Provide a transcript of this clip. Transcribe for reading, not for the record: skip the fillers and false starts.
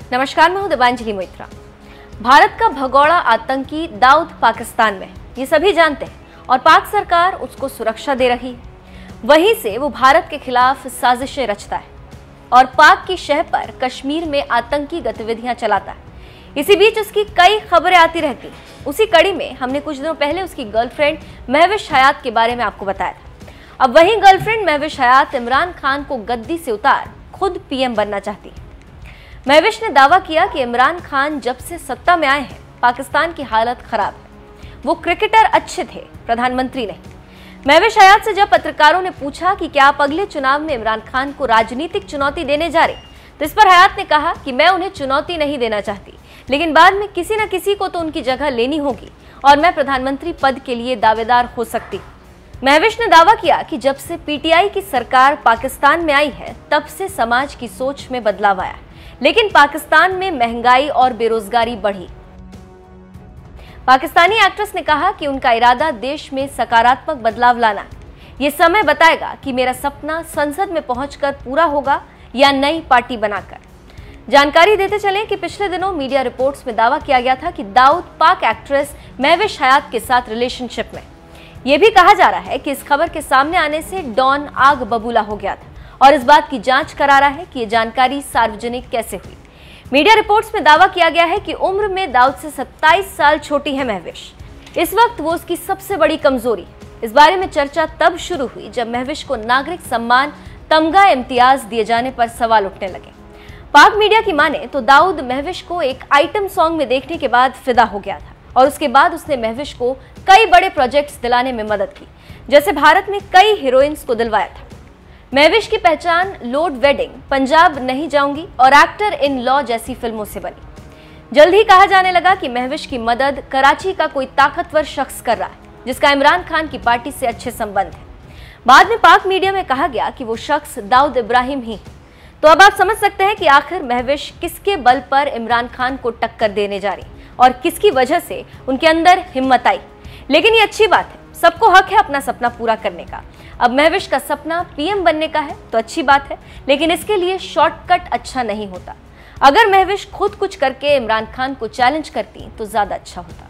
नमस्कार, मैं हूं दिव्यांजलि मोइत्रा। भारत का भगोड़ा आतंकी दाऊद पाकिस्तान में, ये सभी जानते हैं और पाक सरकार उसको सुरक्षा दे रही है। वहीं से वो भारत के खिलाफ साजिशें रचता है और पाक की शह पर कश्मीर में आतंकी गतिविधियां चलाता है। इसी बीच उसकी कई खबरें आती रहती हैं। उसी कड़ी में हमने कुछ दिनों पहले उसकी गर्लफ्रेंड महविश हयात के बारे में आपको बताया था। अब वही गर्लफ्रेंड महविश हयात इमरान खान को गद्दी से उतार खुद पीएम बनना चाहती है। महविश ने दावा किया कि इमरान खान जब से सत्ता में आए हैं, पाकिस्तान की हालत खराब है। वो क्रिकेटर अच्छे थे, प्रधानमंत्री नहीं। महविश हयात से जब पत्रकारों ने पूछा कि क्या आप अगले चुनाव में इमरान खान को राजनीतिक चुनौती देने जा रहे, तो इस पर हयात ने कहा कि मैं उन्हें चुनौती नहीं देना चाहती, लेकिन बाद में किसी न किसी को तो उनकी जगह लेनी होगी और मैं प्रधानमंत्री पद के लिए दावेदार हो सकती। महविश ने दावा किया कि जब से पीटीआई की सरकार पाकिस्तान में आई है, तब से समाज की सोच में बदलाव आया, लेकिन पाकिस्तान में महंगाई और बेरोजगारी बढ़ी। पाकिस्तानी एक्ट्रेस ने कहा कि उनका इरादा देश में सकारात्मक बदलाव लाना है। ये समय बताएगा कि मेरा सपना संसद में पहुंचकर पूरा होगा या नई पार्टी बनाकर। जानकारी देते चलें कि पिछले दिनों मीडिया रिपोर्ट्स में दावा किया गया था कि दाऊद पाक एक्ट्रेस महविश हयात के साथ रिलेशनशिप में। यह भी कहा जा रहा है कि इस खबर के सामने आने से डॉन आग बबूला हो गया था और इस बात की जांच करा रहा है कि ये जानकारी सार्वजनिक कैसे हुई। मीडिया रिपोर्ट्स में दावा किया गया है कि उम्र में दाऊद से 27 साल छोटी है महविश। इस वक्त वो उसकी सबसे बड़ी कमजोरी। इस बारे में चर्चा तब शुरू हुई जब महविश को नागरिक सम्मान तमगा इम्तियाज दिए जाने पर सवाल उठने लगे। पाक मीडिया की माने तो दाऊद महविश को एक आइटम सॉन्ग में देखने के बाद फिदा हो गया था और उसके बाद उसने महविश को कई बड़े प्रोजेक्ट्स दिलाने में मदद की, जैसे भारत में कई हीरोइंस को दिलवाया था। महविश की पहचान लोड वेडिंग, पंजाब नहीं जाऊंगी और एक्टर इन लॉ जैसी फिल्मों से बनी। जल्द ही कहा जाने लगा कि महविश की मदद कराची का कोई ताकतवर शख्स कर रहा है, जिसका इमरान खान की पार्टी से अच्छे संबंध है। बाद में पाक मीडिया में कहा गया कि वो शख्स दाऊद इब्राहिम ही। तो अब आप समझ सकते हैं कि आखिर महविश किसके बल पर इमरान खान को टक्कर देने जा रही और किसकी वजह से उनके अंदर हिम्मत आई। लेकिन ये अच्छी बात है, सबको हक है अपना सपना पूरा करने का। अब महविश का सपना पीएम बनने का है तो अच्छी बात है, लेकिन इसके लिए शॉर्टकट अच्छा नहीं होता। अगर महविश खुद कुछ करके इमरान खान को चैलेंज करती तो ज्यादा अच्छा होता।